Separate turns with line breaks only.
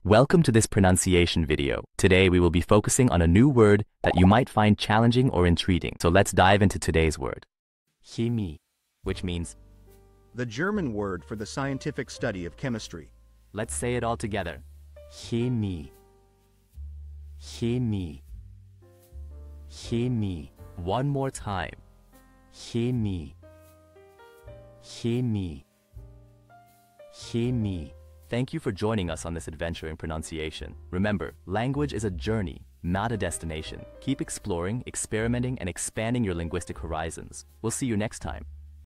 Welcome to this pronunciation video. Today we will be focusing on a new word that you might find challenging or intriguing. So let's dive into today's word. Chemie, which means,
the German word for the scientific study of chemistry.
let's say it all together. Chemie. Chemie. Chemie. One more time. Chemie. Chemie. Chemie. Thank you for joining us on this adventure in pronunciation. Remember, language is a journey, not a destination. Keep exploring, experimenting, and expanding your linguistic horizons. We'll see you next time.